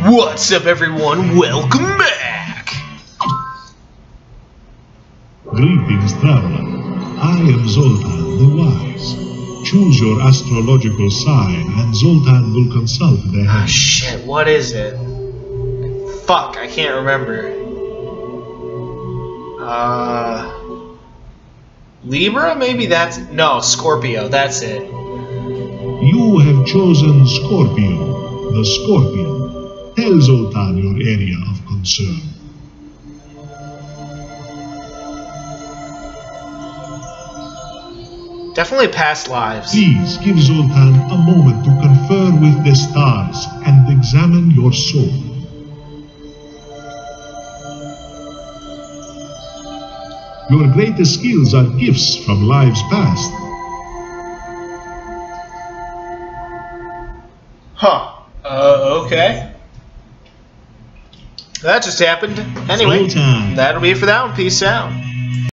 What's up, everyone? Welcome back! Greetings, traveler. I am Zoltan the Wise. Choose your astrological sign and Zoltan will consult the Ah, heavens. shit, what is it? Fuck, I can't remember. Libra? Maybe that's... No, Scorpio, that's it. You have chosen Scorpio, the Scorpion. Tell Zoltan your area of concern. Definitely past lives. Please give Zoltan a moment to confer with the stars and examine your soul. Your greatest skills are gifts from lives past. Huh. Okay. That just happened. Anyway, Zoltan. that'll be it for that one. Peace out.